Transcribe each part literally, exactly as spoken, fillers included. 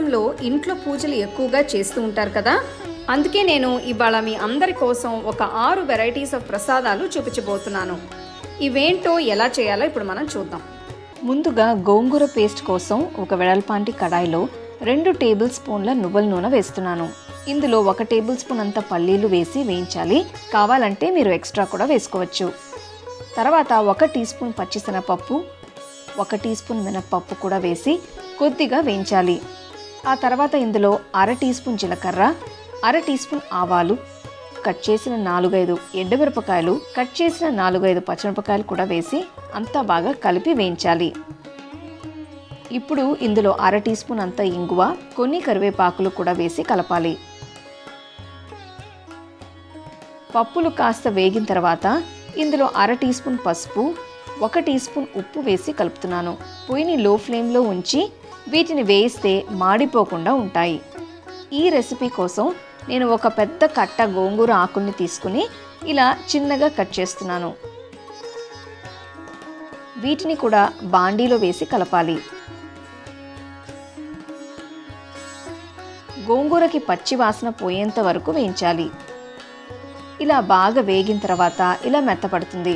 కాలంలో ఇంట్లో పూజలు ఎక్కువగా చేస్తూ ఉంటారు కదా, అందుకే నేను ఇవాళ మీ అందరి కోసం ఒక ఆరు వెరైటీస్ ఆఫ్ ప్రసాదాలు చూపించబోతున్నాను. ఇవేంటో ఎలా చేయాలో ఇప్పుడు మనం చూద్దాం. ముందుగా గోంగూర పేస్ట్ కోసం ఒక వెడల్పాంటి కడాయిలో రెండు టేబుల్ స్పూన్ల నువ్వుల నూనె వేస్తున్నాను. ఇందులో ఒక టేబుల్ స్పూన్ అంత పల్లీలు వేసి వేయించాలి. కావాలంటే మీరు ఎక్స్ట్రా కూడా వేసుకోవచ్చు. తర్వాత ఒక టీ స్పూన్ పచ్చిశనగపప్పు, ఒక టీ స్పూన్ మినప్పప్పు కూడా వేసి కొద్దిగా వేయించాలి. ఆ తర్వాత ఇందులో అర టీ స్పూన్ జీలకర్ర, అర టీ స్పూన్ ఆవాలు, కట్ చేసిన నాలుగైదు ఎండుమిరపకాయలు, కట్ చేసిన నాలుగైదు పచ్చిమిరపకాయలు కూడా వేసి అంతా బాగా కలిపి వేయించాలి. ఇప్పుడు ఇందులో అర టీ స్పూన్ అంత ఇంగువ, కొన్ని కరివేపాకులు కూడా వేసి కలపాలి. పప్పులు కాస్త వేగిన తర్వాత ఇందులో అర టీ స్పూన్ పసుపు, ఒక టీ స్పూన్ ఉప్పు వేసి కలుపుతున్నాను. పొయ్యిని లో ఫ్లేమ్లో ఉంచి వీటిని వేయిస్తే మాడిపోకుండా ఉంటాయి. ఈ రెసిపీ కోసం నేను ఒక పెద్ద కట్ట గోంగూర ఆకుల్ని తీసుకుని ఇలా చిన్నగా కట్ చేస్తున్నాను. వీటిని కూడా బాండీలో వేసి కలపాలి. గోంగూరకి పచ్చి వాసన పోయేంత వరకు వేయించాలి. ఇలా బాగా వేగిన తర్వాత ఇలా మెత్తపడుతుంది.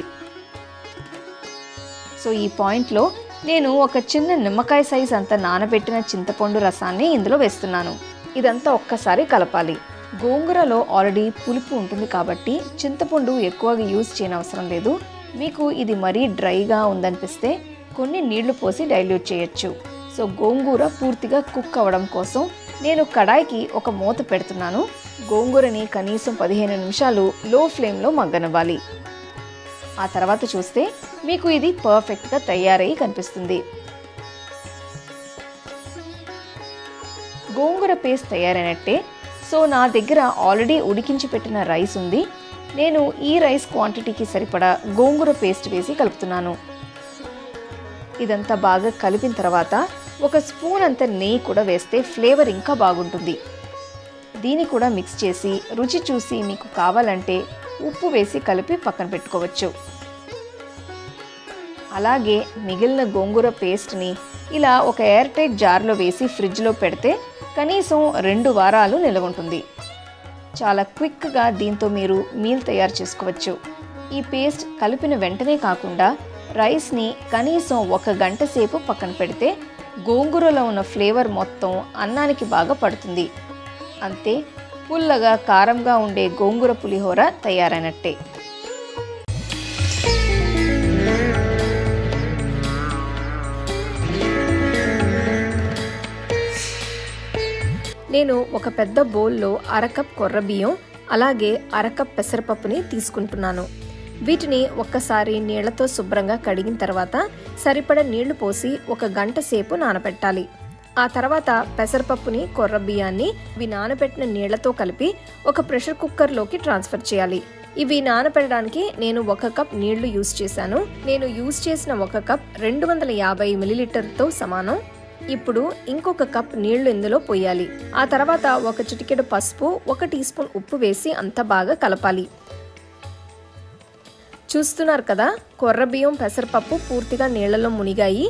సో ఈ పాయింట్లో నేను ఒక చిన్న నిమ్మకాయ సైజ్ అంత నానబెట్టిన చింతపండు రసాన్ని ఇందులో వేస్తున్నాను. ఇదంతా ఒక్కసారి కలపాలి. గోంగూరలో ఆల్రెడీ పులుపు ఉంటుంది కాబట్టి చింతపండు ఎక్కువగా యూజ్ చేయనవసరం లేదు. మీకు ఇది మరీ డ్రైగా ఉందనిపిస్తే కొన్ని నీళ్లు పోసి డైల్యూట్ చేయొచ్చు. సో గోంగూర పూర్తిగా కుక్ అవ్వడం కోసం నేను కడాయికి ఒక మూత పెడుతున్నాను. గోంగూరని కనీసం పదిహేను నిమిషాలు లో ఫ్లేమ్లో మగ్గనివ్వాలి. ఆ తర్వాత చూస్తే మీకు ఇది పర్ఫెక్ట్గా తయారయ్యి కనిపిస్తుంది. గోంగూర పేస్ట్ తయారైనట్టే. సో నా దగ్గర ఆల్రెడీ ఉడికించి పెట్టిన రైస్ ఉంది. నేను ఈ రైస్ క్వాంటిటీకి సరిపడా గోంగూర పేస్ట్ వేసి కలుపుతున్నాను. ఇదంతా బాగా కలిపిన తర్వాత ఒక స్పూన్ అంత నెయ్యి కూడా వేస్తే ఫ్లేవర్ ఇంకా బాగుంటుంది. దీన్ని కూడా మిక్స్ చేసి రుచి చూసి మీకు కావాలంటే ఉప్పు వేసి కలిపి పక్కన పెట్టుకోవచ్చు. అలాగే మిగిలిన గోంగూర పేస్ట్ని ఇలా ఒక ఎయిర్ టైట్ జార్లో వేసి ఫ్రిడ్జ్లో పెడితే కనీసం రెండు వారాలు నిల్వ ఉంటుంది. చాలా క్విక్గా దీంతో మీరు మీల్ తయారు చేసుకోవచ్చు. ఈ పేస్ట్ కలిపిన వెంటనే కాకుండా రైస్ని కనీసం ఒక గంట సేపు పక్కన పెడితే గోంగూరలో ఉన్న ఫ్లేవర్ మొత్తం అన్నానికి బాగా పడుతుంది. అంతే, పుల్లగా కారంగా ఉండే గోంగూర పులిహోర తయారైనట్టే. నేను ఒక పెద్ద బౌల్లో అరకప్ కొర్ర బియ్యం, అలాగే అరకప్ పెసరపప్పుని తీసుకుంటున్నాను. వీటిని ఒక్కసారి నీళ్లతో శుభ్రంగా కడిగిన తర్వాత సరిపడ నీళ్లు పోసి ఒక గంట సేపు నానబెట్టాలి. ఆ తర్వాత పెసరపప్పుని, కొర్ర బియ్యాన్ని ఇవి నానబెట్టిన నీళ్లతో కలిపి ఒక ప్రెషర్ కుక్కర్లోకి ట్రాన్స్ఫర్ చేయాలి. ఇవి నానబెట్టడానికి నేను ఒక కప్ నీళ్లు యూజ్ చేశాను. నేను యూజ్ చేసిన ఒక కప్ రెండు వందల యాభై మిల్లీలీటర్తో సమానం. ఇప్పుడు ఇంకొక కప్ నీళ్లు ఇందులో పోయాలి. ఆ తర్వాత ఒక చిటికెడు పసుపు, ఒక టీ స్పూన్ ఉప్పు వేసి అంతా బాగా కలపాలి. చూస్తున్నారు కదా, కొర్ర బియ్యం, పెసరపప్పు పూర్తిగా నీళ్లలో మునిగాయి.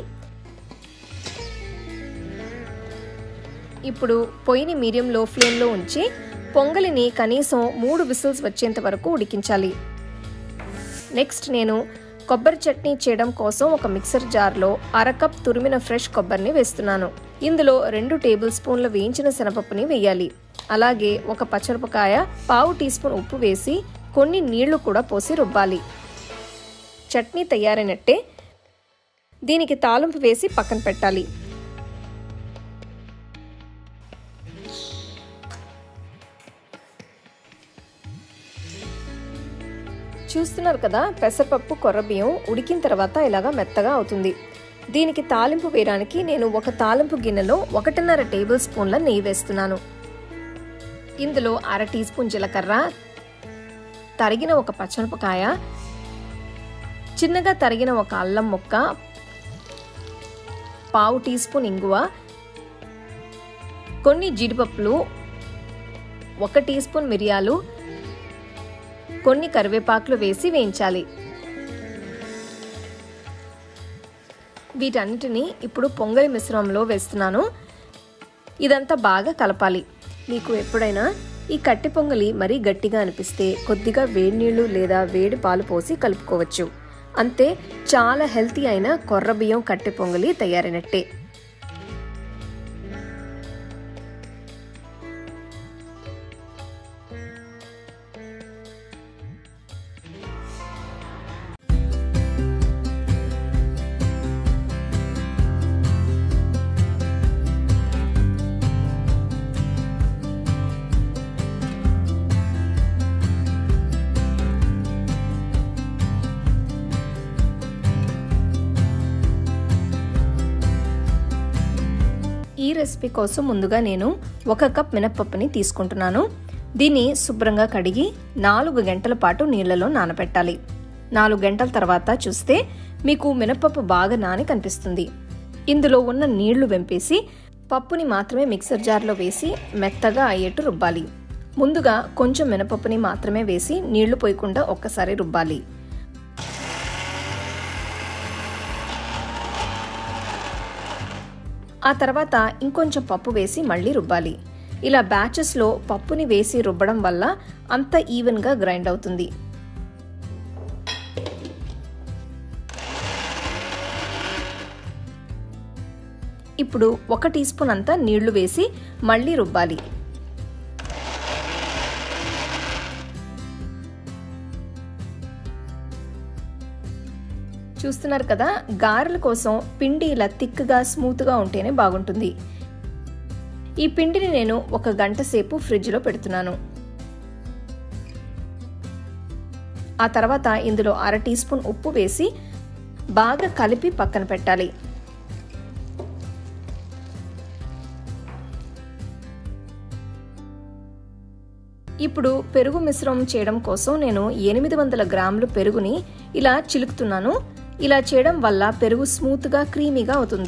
ఇప్పుడు పొయ్యిని మీడియం లో ఫ్లేమ్లో ఉంచి పొంగలిని కనీసం మూడు విసిల్స్ వచ్చేంత వరకు ఉడికించాలి. నెక్స్ట్ నేను కొబ్బరి చట్నీ చేయడం కోసం ఒక మిక్సర్ జార్లో అరకప్ తురిమిన ఫ్రెష్ కొబ్బరిని వేస్తున్నాను. ఇందులో రెండు టేబుల్ స్పూన్ల వేయించిన శనగపప్పుని వేయాలి. అలాగే ఒక పచ్చిమిరపకాయ, పావు టీ స్పూన్ ఉప్పు వేసి కొన్ని నీళ్లు కూడా పోసి రుబ్బాలి. చట్నీ తయారైనట్టే. దీనికి తాలింపు వేసి పక్కన పెట్టాలి. చూస్తున్నారు కదా, పెసరపప్పు, కొర్ర బియ్యం ఉడికిన తర్వాత ఇలాగా మెత్తగా అవుతుంది. దీనికి తాలింపు వేయడానికి నేను ఒక తాలింపు గిన్నెలో ఒకటిన్నర టేబుల్ స్పూన్ల నెయ్యి వేస్తున్నాను. ఇందులో అర టీ స్పూన్ జీలకర్ర, తరిగిన ఒక పచ్చిమిరపకాయ, చిన్నగా తరిగిన ఒక అల్లం ముక్క, పావు టీ స్పూన్ ఇంగువ, కొన్ని జీడిపప్పులు, ఒక టీ స్పూన్ మిరియాలు, కొన్ని కరివేపాకులు వేసి వేయించాలి. వీటన్నిటిని ఇప్పుడు పొంగలి మిశ్రమంలో వేస్తున్నాను. ఇదంతా బాగా కలపాలి. మీకు ఎప్పుడైనా ఈ కట్టె పొంగలి మరీ గట్టిగా అనిపిస్తే కొద్దిగా వేడి నీళ్లు లేదా వేడి పాలు పోసి కలుపుకోవచ్చు. అంతే, చాలా హెల్తీ అయిన కొర్ర బియ్యం కట్టె పొంగలి తయారైనట్టే. ఈ రెసిపీ కోసం ముందుగా నేను ఒక కప్ మినప్పప్పుని తీసుకుంటున్నాను. దీన్ని శుభ్రంగా కడిగి నాలుగు గంటల పాటు నీళ్లలో నానబెట్టాలి. నాలుగు గంటల తర్వాత చూస్తే మీకు మినప్పప్పు బాగా నాని కనిపిస్తుంది. ఇందులో ఉన్న నీళ్లు వెంపేసి పప్పుని మాత్రమే మిక్సర్ జార్లో వేసి మెత్తగా అయ్యేట్టు రుబ్బాలి. ముందుగా కొంచెం మినపప్పుని మాత్రమే వేసి నీళ్లు పోయకుండా ఒక్కసారి రుబ్బాలి. ఆ తర్వాత ఇంకొంచెం పప్పు వేసి మళ్ళీ రుబ్బాలి. ఇలా బ్యాచెస్లో పప్పుని వేసి రుబ్బడం వల్ల అంత ఈవెన్గా గ్రైండ్ అవుతుంది. ఇప్పుడు ఒక టీ స్పూన్ అంతా నీళ్లు వేసి మళ్ళీ రుబ్బాలి. చూస్తున్నారు కదా, గారెల కోసం పిండి ఇలా థిక్గా స్మూత్గా ఉంటేనే బాగుంటుంది. ఈ పిండిని నేను ఒక గంట సేపు ఫ్రిడ్జ్లో పెడుతున్నాను. ఆ తర్వాత ఇందులో అర టీ స్పూన్ ఉప్పు వేసి బాగా కలిపి పక్కన పెట్టాలి. ఇప్పుడు పెరుగు మిశ్రమం చేయడం కోసం నేను ఎనిమిది వందల గ్రాములు పెరుగుని ఇలా చిలుకుతున్నాను. ఇలా చేయడం వల్ల పెరుగు స్మూత్గా క్రీమీగా అవుతుంది.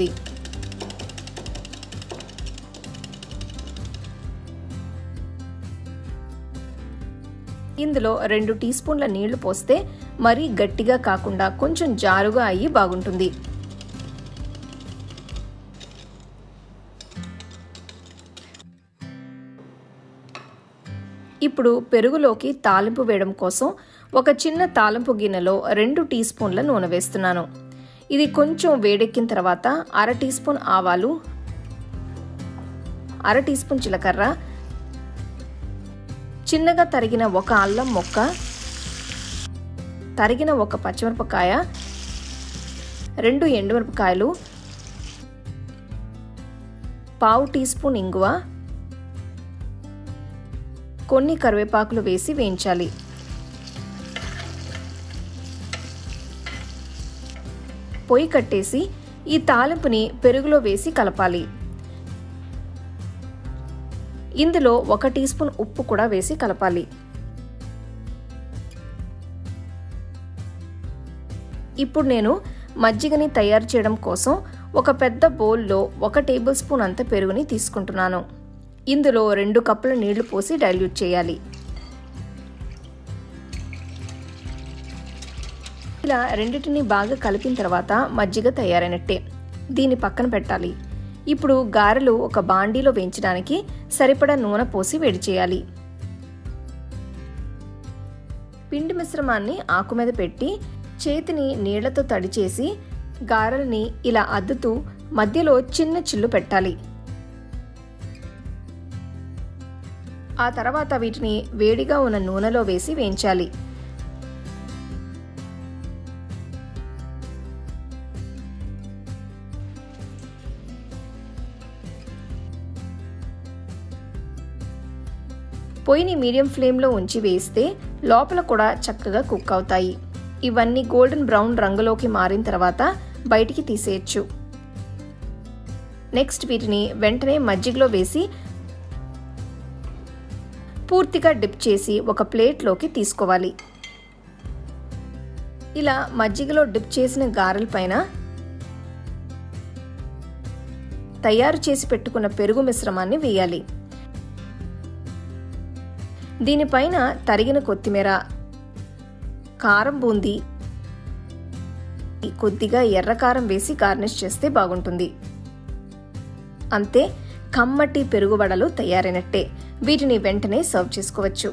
ఇందులో రెండు టీ స్పూన్ల నీళ్లు పోస్తే మరీ గట్టిగా కాకుండా కొంచెం జారుగా అయ్యి బాగుంటుంది. ఇప్పుడు పెరుగులోకి తాలింపు వేయడం కోసం ఒక చిన్న తాలింపు గిన్నెలో రెండు టీ స్పూన్ల నూనె వేస్తున్నాను. ఇది కొంచెం వేడెక్కిన తర్వాత అర టీ స్పూన్ ఆవాలు, అర టీ స్పూన్ జీలకర్ర, చిన్నగా తరిగిన ఒక అల్లం ముక్క, తరిగిన ఒక పచ్చిమిరపకాయ, రెండు ఎండుమిరపకాయలు, పావు టీ స్పూన్ ఇంగువ, కొన్ని కరివేపాకులు వేసి వేయించాలి. పొయ్యి కట్టేసి ఈ తాలింపుని పెరుగులో వేసి కలపాలి. ఇందులో ఒక టీ స్పూన్ ఉప్పు కూడా వేసి కలపాలి. ఇప్పుడు నేను మజ్జిగని తయారు చేయడం కోసం ఒక పెద్ద బౌల్లో ఒక టేబుల్ స్పూన్ అంత పెరుగుని తీసుకుంటున్నాను. ఇందులో రెండు కప్పుల నీళ్లు పోసి డైల్యూట్ చేయాలి. ఇలా రెండింటిని బాగా కలిపిన తర్వాత మజ్జిగ తయారైనట్టే. దీన్ని పక్కన పెట్టాలి. ఇప్పుడు గారెలు ఒక బాండీలో వేయించడానికి సరిపడా నూనె పోసి వేడి చేయాలి. పిండి మిశ్రమాన్ని ఆకు మీద పెట్టి చేతిని నీళ్లతో తడిచేసి గారెల్ని ఇలా అద్దుతూ మధ్యలో చిన్న చిల్లు పెట్టాలి. ఆ తర్వాత వీటిని వేడిగా ఉన్న నూనెలో వేసి వేయించాలి. పొయ్యిని మీడియం ఫ్లేమ్లో ఉంచి వేస్తే లోపల కూడా చక్కగా కుక్ అవుతాయి. ఇవన్నీ గోల్డెన్ బ్రౌన్ రంగులోకి మారిన తర్వాత బయటికి తీసేయచ్చు. నెక్స్ట్ వీటిని వెంటనే మజ్జిగలో వేసి పూర్తిగా డిప్ చేసి ఒక ప్లేట్లోకి తీసుకోవాలి. ఇలా మజ్జిగలో డిప్ చేసిన గారెల పైన తయారు చేసి పెట్టుకున్న పెరుగు మిశ్రమాన్ని వేయాలి. దీనిపైన తరిగిన కొత్తిమీర, కారం బూందీ, కొద్దిగా ఎర్రకారం వేసి గార్నిష్ చేస్తే బాగుంటుంది. అంతే, కమ్మటి పెరుగు వడలు తయారైనట్టే. వీటిని వెంటనే సర్వ్ చేసుకోవచ్చు.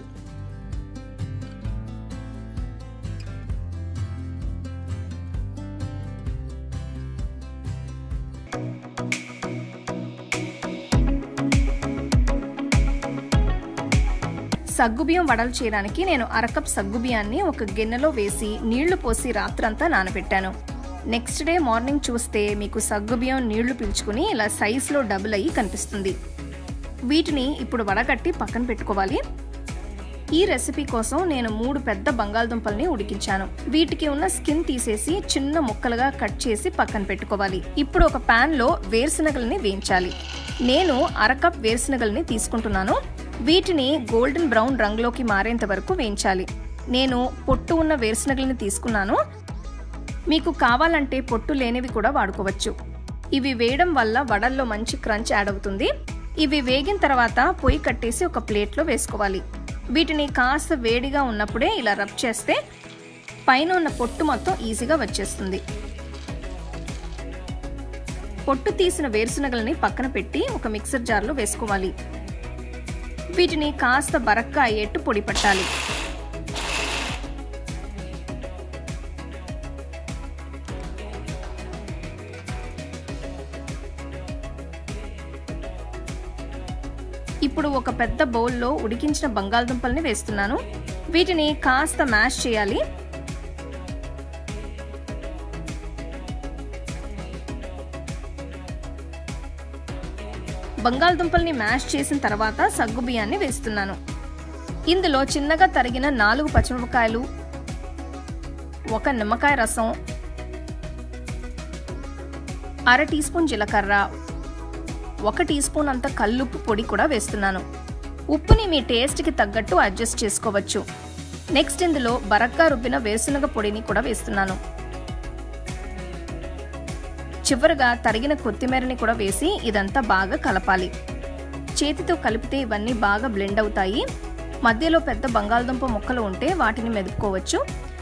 సగ్గుబియ్యం వడలు చేయడానికి నేను అరకప్ సగ్గుబియ్యాన్ని ఒక గిన్నెలో వేసి నీళ్లు పోసి రాత్రంతా నానబెట్టాను. నెక్స్ట్ డే మార్నింగ్ చూస్తే మీకు సగ్గుబియ్యం నీళ్లు పీల్చుకుని ఇలా సైజులో డబుల్ అయ్యి కనిపిస్తుంది. వీటిని ఇప్పుడు వడగట్టి పక్కన పెట్టుకోవాలి. ఈ రెసిపీ కోసం నేను మూడు పెద్ద బంగాళదుంపల్ని ఉడికించాను. వీటికి ఉన్న స్కిన్ తీసేసి చిన్న ముక్కలుగా కట్ చేసి పక్కన పెట్టుకోవాలి. ఇప్పుడు ఒక పాన్ లో వేరుశనగల్ని వేయించాలి. నేను అరకప్ వేరుశనగల్ని తీసుకుంటున్నాను. వీటిని గోల్డెన్ బ్రౌన్ రంగులోకి మారేంత వరకు వేయించాలి. నేను పొట్టు ఉన్న వేరుశనగల్ని తీసుకున్నాను. మీకు కావాలంటే పొట్టు లేనివి కూడా వాడుకోవచ్చు. ఇవి వేయడం వల్ల వడల్లో మంచి క్రంచ్ యాడ్ అవుతుంది. ఇవి వేగిన తర్వాత పొయ్యి కట్టేసి ఒక ప్లేట్లో వేసుకోవాలి. వీటిని కాస్త వేడిగా ఉన్నప్పుడే ఇలా రబ్ చేస్తే పైన ఉన్న పొట్టు మొత్తం ఈజీగా వచ్చేస్తుంది. పొట్టు తీసిన వేరుశనగల్ని పక్కన పెట్టి ఒక మిక్సర్ జార్లో వేసుకోవాలి. వీటిని కాస్త బరక్గా అయ్యేట్టు పొడి పట్టాలి. ఇప్పుడు ఒక పెద్ద బౌల్లో ఉడికించిన బంగాళదుంపల్ని వేస్తున్నాను. వీటిని కాస్త మ్యాష్ చేయాలి. బంగాళదుంపల్ని మ్యాష్ చేసిన తర్వాత సగ్గుబియ్యాన్ని వేస్తున్నాను. ఇందులో చిన్నగా తరిగిన నాలుగు పచ్చిమిరపకాయలు, ఒక నిమ్మకాయ రసం, అర టీ స్పూన్ జీలకర్ర, ఒక టీ స్పూన్ అంత కల్లుప్పు పొడి కూడా వేస్తున్నాను. ఉప్పుని మీ టేస్ట్కి తగ్గట్టు అడ్జస్ట్ చేసుకోవచ్చు. నెక్స్ట్ ఇందులో బరక్గా రుబ్బిన వేరుశనగ పొడిని కూడా వేస్తున్నాను. చివరగా తరిగిన కొత్తిమీరని కూడా వేసి ఇదంతా బాగా కలపాలి. చేతితో కలిపితే ఇవన్నీ బాగా బ్లెండ్ అవుతాయి. మధ్యలో పెద్ద బంగాళదుంప ముక్కలు ఉంటే వాటిని మెదుపుకోవచ్చు.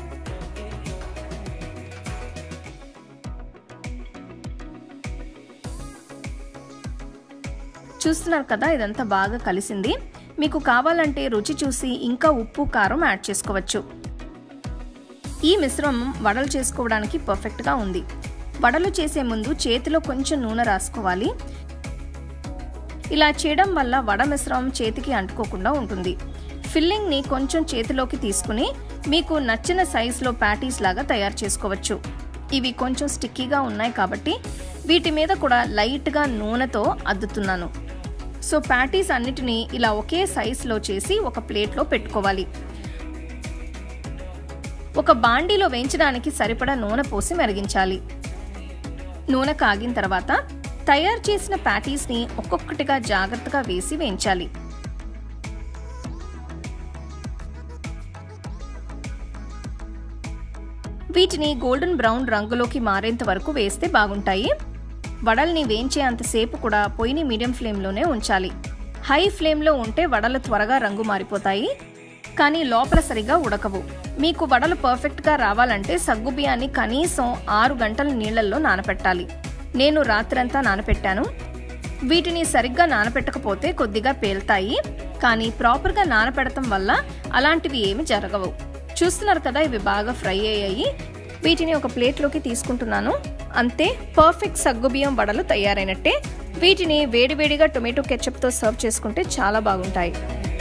చూస్తున్నారు కదా, ఇదంతా బాగా కలిసింది. మీకు కావాలంటే రుచి చూసి ఇంకా ఉప్పు కారం యాడ్ చేసుకోవచ్చు. ఈ మిశ్రమం వడలు చేసుకోవడానికి పర్ఫెక్ట్గా ఉంది. వడలు చేసే ముందు చేతిలో కొంచెం నూనె రాసుకోవాలి. ఇలా చేయడం వల్ల వడ మిశ్రమం చేతికి అంటుకోకుండా ఉంటుంది. ఫిల్లింగ్ని కొంచెం చేతిలోకి తీసుకుని మీకు నచ్చిన సైజులో ప్యాటీస్ లాగా తయారు చేసుకోవచ్చు. ఇవి కొంచెం స్టిక్కీగా ఉన్నాయి కాబట్టి వీటి మీద కూడా లైట్గా నూనెతో అద్దుతున్నాను. సో ప్యాటీస్ అన్నిటినీ ఇలా ఒకే సైజులో చేసి ఒక ప్లేట్లో పెట్టుకోవాలి. ఒక బాండీలో వేయించడానికి సరిపడా నూనె పోసి మరిగించాలి. నూనె కాగిన తర్వాత తయారు చేసిన ప్యాటీస్ని ఒక్కొక్కటిగా జాగ్రత్తగా వేసి వేయించాలి. వీటిని గోల్డెన్ బ్రౌన్ రంగులోకి మారేంత వరకు వేస్తే బాగుంటాయి. వడల్ని వేయించే అంతసేపు కూడా పొయ్యిని మీడియం ఫ్లేమ్లోనే ఉంచాలి. హై ఫ్లేమ్లో ఉంటే వడలు త్వరగా రంగు మారిపోతాయి, కానీ లోపల సరిగా ఉడకవు. మీకు వడలు పర్ఫెక్ట్గా రావాలంటే సగ్గుబియ్యాన్ని కనీసం ఆరు గంటల నీళ్లలో నానపెట్టాలి. నేను రాత్రంతా నానపెట్టాను. వీటిని సరిగ్గా నానపెట్టకపోతే కొద్దిగా పేలుతాయి, కానీ ప్రాపర్గా నానపెడటం వల్ల అలాంటివి ఏమి జరగవు. చూస్తున్నారు కదా, ఇవి బాగా ఫ్రై అయ్యాయి. వీటిని ఒక ప్లేట్లోకి తీసుకుంటున్నాను. అంతే, పర్ఫెక్ట్ సగ్గుబియ్యం వడలు తయారైనట్టే. వీటిని వేడివేడిగా టొమాటో కెచప్తో సర్వ్ చేసుకుంటే చాలా బాగుంటాయి.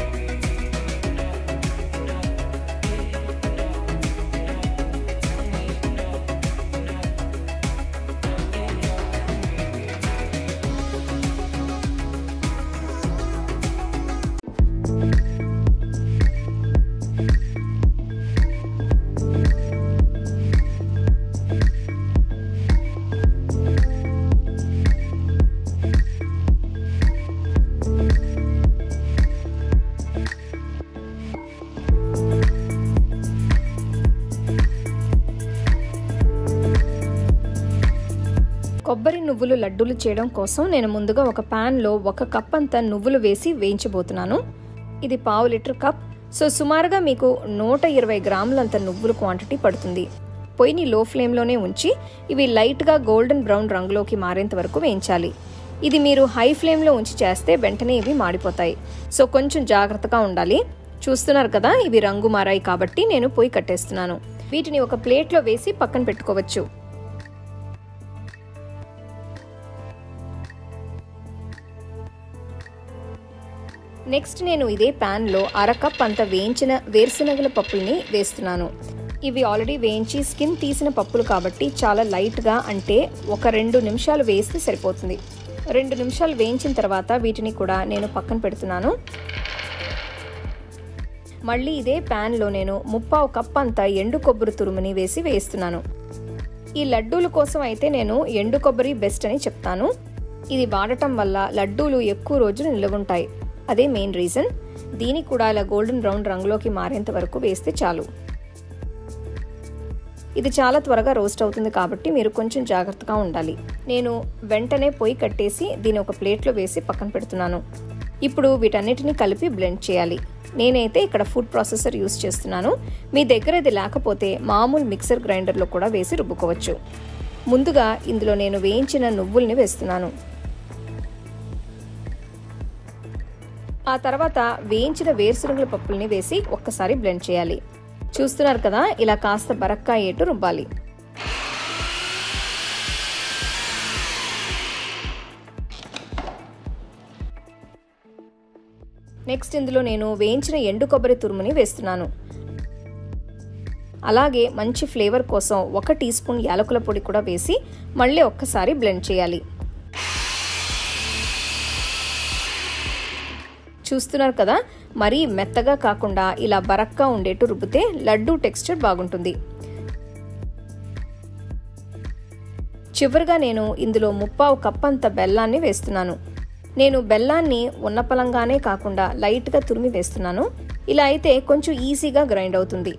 కొబ్బరి నువ్వులు లడ్డూలు చేయడం కోసం నేను ముందుగా ఒక ప్యాన్లో ఒక కప్ అంత నువ్వులు వేసి వేయించబోతున్నాను. ఇది పావు లీటర్ కప్. సో సుమారుగా మీకు నూట ఇరవై గ్రాములంత నువ్వుల క్వాంటిటీ పడుతుంది. పొయ్యిని లో ఫ్లేమ్లోనే ఉంచి ఇవి లైట్గా గోల్డెన్ బ్రౌన్ రంగులోకి మారేంత వరకు వేయించాలి. ఇది మీరు హై ఫ్లేమ్లో ఉంచి చేస్తే వెంటనే ఇవి మాడిపోతాయి. సో కొంచెం జాగ్రత్తగా ఉండాలి. చూస్తున్నారు కదా, ఇవి రంగు మారాయి కాబట్టి నేను పొయ్యి కట్టేస్తున్నాను. వీటిని ఒక ప్లేట్లో వేసి పక్కన పెట్టుకోవచ్చు. నెక్స్ట్ నేను ఇదే ప్యాన్లో అర కప్ అంత వేయించిన వేరుశనగల పప్పుల్ని వేస్తున్నాను. ఇవి ఆల్రెడీ వేయించి స్కిన్ తీసిన పప్పులు కాబట్టి చాలా లైట్గా, అంటే ఒక రెండు నిమిషాలు వేస్తే సరిపోతుంది. రెండు నిమిషాలు వేయించిన తర్వాత వీటిని కూడా నేను పక్కన పెడుతున్నాను. మళ్ళీ ఇదే ప్యాన్లో నేను ముప్పావు కప్ అంత ఎండు కొబ్బరి తురుముని వేసి వేస్తున్నాను. ఈ లడ్డూల కోసం అయితే నేను ఎండు కొబ్బరి బెస్ట్ అని చెప్తాను. ఇది వాడటం వల్ల లడ్డూలు ఎక్కువ రోజులు నిలవుంటాయి. అదే మెయిన్ రీజన్. దీనికి కూడా ఇలా గోల్డెన్ బ్రౌన్ రంగులోకి మారేంత వరకు వేస్తే చాలు. ఇది చాలా త్వరగా రోస్ట్ అవుతుంది కాబట్టి మీరు కొంచెం జాగ్రత్తగా ఉండాలి. నేను వెంటనే పొయ్యి కట్టేసి దీని ఒక ప్లేట్లో వేసి పక్కన పెడుతున్నాను. ఇప్పుడు వీటన్నిటిని కలిపి బ్లెండ్ చేయాలి. నేనైతే ఇక్కడ ఫుడ్ ప్రాసెసర్ యూస్ చేస్తున్నాను. మీ దగ్గర ఇది లేకపోతే మామూలు మిక్సర్ గ్రైండర్లో కూడా వేసి రుబ్బుకోవచ్చు. ముందుగా ఇందులో నేను వేయించిన నువ్వుల్ని వేస్తున్నాను. ఆ తర్వాత వేయించిన వేరుశనగల పప్పుల్ని వేసి ఒక్కసారి బ్లెండ్ చేయాలి. చూస్తున్నారు కదా, ఇలా కాస్త బరక్కా ఏటు రుబ్బాలి. నెక్స్ట్ ఇందులో నేను వేయించిన ఎండు కొబ్బరి తురుముని వేస్తున్నాను. అలాగే మంచి ఫ్లేవర్ కోసం ఒక టీ స్పూన్ యాలకుల పొడి కూడా వేసి మళ్ళీ ఒక్కసారి బ్లెండ్ చేయాలి. చూస్తున్నారు కదా, మరీ మెత్తగా కాకుండా ఇలా బరక్గా ఉండేట్టు రుబ్బితే లడ్డూ టెక్స్చర్ బాగుంటుంది. చివరిగా నేను ఇందులో ముప్పావు కప్ అంత బెల్లాన్ని వేస్తున్నాను. నేను బెల్లాన్ని ఉన్నపలంగానే కాకుండా లైట్గా తురిమి వేస్తున్నాను. ఇలా అయితే కొంచెం ఈజీగా గ్రైండ్ అవుతుంది.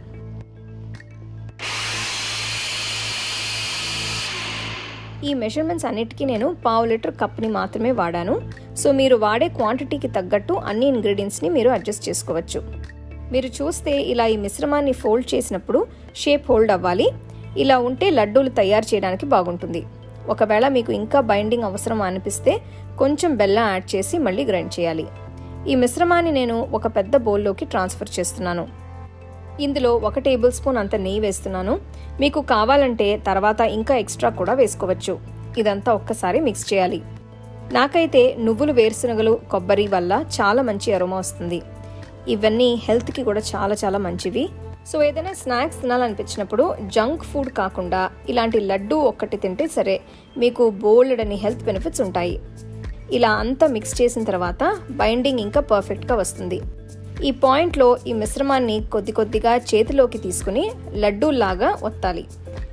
ఈ మెజర్మెంట్స్ అన్నిటికీ నేను పావు లీటర్ కప్ని మాత్రమే వాడాను. సో మీరు వాడే క్వాంటిటీకి తగ్గట్టు అన్ని ఇంగ్రీడియంట్స్ని మీరు అడ్జస్ట్ చేసుకోవచ్చు. మీరు చూస్తే ఇలా ఈ మిశ్రమాన్ని ఫోల్డ్ చేసినప్పుడు షేప్ హోల్డ్ అవ్వాలి. ఇలా ఉంటే లడ్డూలు తయారు చేయడానికి బాగుంటుంది. ఒకవేళ మీకు ఇంకా బైండింగ్ అవసరం అనిపిస్తే కొంచెం బెల్లం యాడ్ చేసి మళ్ళీ గ్రైండ్ చేయాలి. ఈ మిశ్రమాన్ని నేను ఒక పెద్ద బౌల్లోకి ట్రాన్స్ఫర్ చేస్తున్నాను. ఇందులో ఒక టేబుల్ స్పూన్ అంత నెయ్యి వేస్తున్నాను. మీకు కావాలంటే తర్వాత ఇంకా ఎక్స్ట్రా కూడా వేసుకోవచ్చు. ఇదంతా ఒక్కసారి మిక్స్ చేయాలి. నాకైతే నువ్వులు, వేరుశనగలు, కొబ్బరి వల్ల చాలా మంచి అరోమా వస్తుంది. ఇవన్నీ హెల్త్కి కూడా చాలా చాలా మంచివి. సో ఏదైనా స్నాక్స్ తినాలనిపించినప్పుడు జంక్ ఫుడ్ కాకుండా ఇలాంటి లడ్డు ఒక్కటి తింటే సరే, మీకు బోల్డ్ అని హెల్త్ బెనిఫిట్స్ ఉంటాయి. ఇలా అంతా మిక్స్ చేసిన తర్వాత బైండింగ్ ఇంకా పర్ఫెక్ట్గా వస్తుంది. ఈ పాయింట్లో ఈ మిశ్రమాన్ని కొద్ది కొద్దిగా చేతిలోకి తీసుకుని లడ్డూలాగా ఒత్తాలి.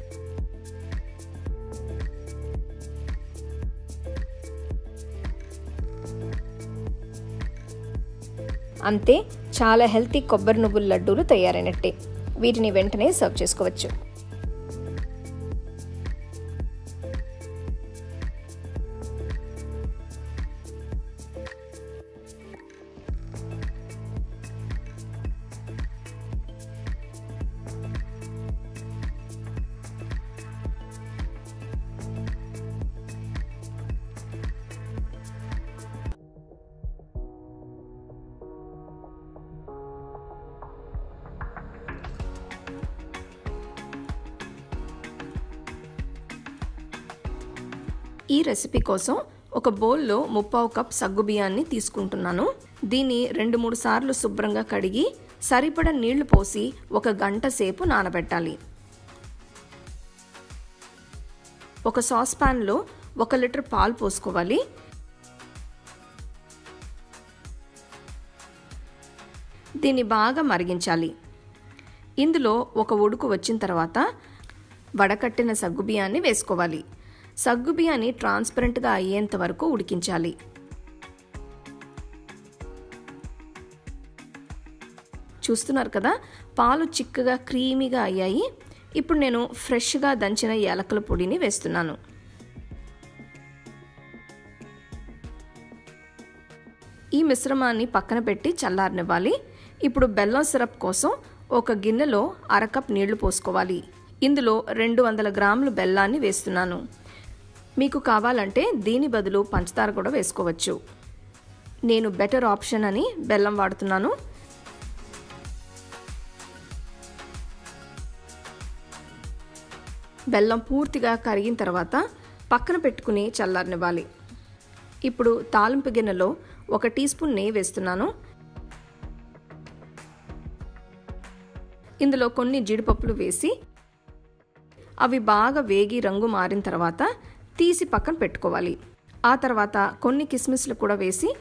అంతే, చాలా హెల్తీ కొబ్బరి నువ్వుల లడ్డూలు తయారైనట్టే. వీటిని వెంటనే సర్వ్ చేసుకోవచ్చు. ఈ రెసిపీ కోసం ఒక బౌల్లో ముప్పావు కప్ సగ్గుబియ్యాన్ని తీసుకుంటున్నాను. దీన్ని రెండు మూడు సార్లు శుభ్రంగా కడిగి సరిపడ నీళ్లు పోసి ఒక గంట సేపు నానబెట్టాలి. ఒక సాస్ పాన్లో ఒక లీటర్ పాలు పోసుకోవాలి. దీన్ని బాగా మరిగించాలి. ఇందులో ఒక ఉడుకు వచ్చిన తర్వాత వడకట్టిన సగ్గుబియ్యాన్ని వేసుకోవాలి. సగ్గుబియ్యాన్ని ట్రాన్స్పరెంట్గా అయ్యేంత వరకు ఉడికించాలి. చూస్తున్నారు కదా, పాలు చిక్కగా క్రీమీగా అయ్యాయి. ఇప్పుడు నేను ఫ్రెష్గా దంచిన యాలకుల పొడిని వేస్తున్నాను. ఈ మిశ్రమాన్ని పక్కన పెట్టి చల్లారనివ్వాలి. ఇప్పుడు బెల్లం సిరప్ కోసం ఒక గిన్నెలో అరకప్ నీళ్లు పోసుకోవాలి. ఇందులో రెండు వందల గ్రాములు బెల్లాన్ని వేస్తున్నాను. మీకు కావాలంటే దీని బదులు పంచదార కూడా వేసుకోవచ్చు. నేను బెటర్ ఆప్షన్ అని బెల్లం వాడుతున్నాను. బెల్లం పూర్తిగా కరిగిన తర్వాత పక్కన పెట్టుకుని చల్లారనివ్వాలి. ఇప్పుడు తాలింపు గిన్నెలో ఒక టీ స్పూన్ నెయ్యి వేస్తున్నాను. ఇందులో కొన్ని జీడిపప్పులు వేసి అవి బాగా వేగి రంగు మారిన తర్వాత తీసి పక్కన పెట్టుకోవాలి. ఆ తర్వాత కొన్ని కిస్మిస్లు కూడా వేసి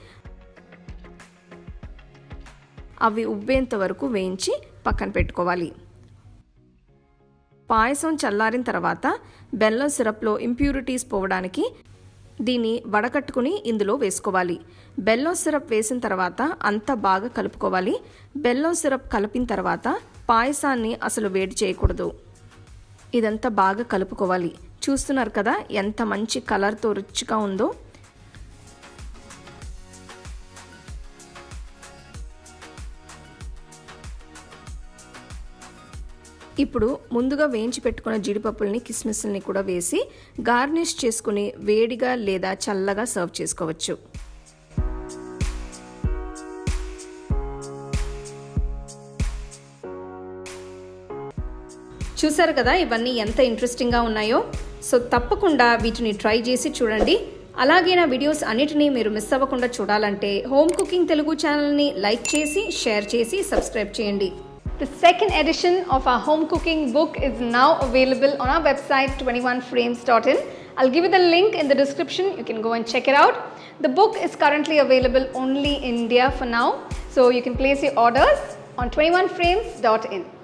అవి ఉబ్బేంత వరకు వేయించి పక్కన పెట్టుకోవాలి. పాయసం చల్లారిన తర్వాత బెల్లం సిరప్లో ఇంప్యూరిటీస్ పోవడానికి దీన్ని వడకట్టుకుని ఇందులో వేసుకోవాలి. బెల్లం సిరప్ వేసిన తర్వాత అంతా బాగా కలుపుకోవాలి. బెల్లం సిరప్ కలిపిన తర్వాత పాయసాన్ని అసలు వేడి చేయకూడదు. ఇదంతా బాగా కలుపుకోవాలి. చూస్తున్నారు కదా ఎంత మంచి కలర్తో రిచ్గా ఉందో. ఇప్పుడు ముందుగా వేయించి పెట్టుకున్న జీడిపప్పుల్ని కిస్మిస్ని కూడా వేసి గార్నిష్ చేసుకుని వేడిగా లేదా చల్లగా సర్వ్ చేసుకోవచ్చు. చూసారు కదా ఇవన్నీ ఎంత ఇంట్రెస్టింగ్గా ఉన్నాయో. సో తప్పకుండా వీటిని ట్రై చేసి చూడండి. అలాగే నా వీడియోస్ అన్నిటినీ మీరు మిస్ అవ్వకుండా చూడాలంటే హోమ్ కుకింగ్ తెలుగు ఛానల్ని లైక్ చేసి షేర్ చేసి సబ్స్క్రైబ్ చేయండి. The second edition of our home cooking book is now available on our website twenty-one frames dot in. I'll give you the link in the description. You can go and check it out. The book is currently available only in India for now, so you can place your orders on twenty-one frames dot in.